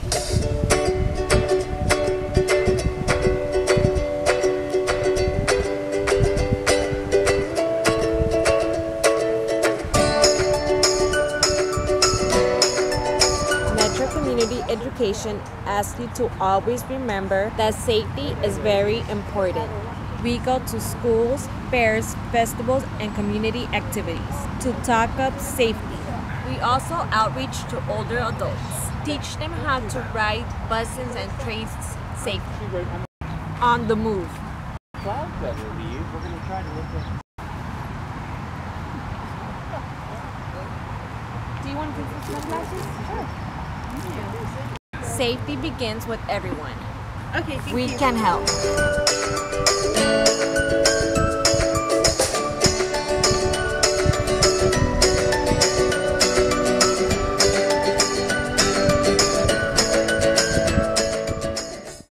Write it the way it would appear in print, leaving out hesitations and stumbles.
Community education asks you to always remember that safety is very important. We go to schools, fairs, festivals, and community activities to talk up safety. We also outreach to older adults, teach them how to ride buses and trains safely. On the move. Clouds better leave. We're going to try to look at. Do you want to take some glasses? Sure. Safety begins with everyone. Okay, thank you. We can help.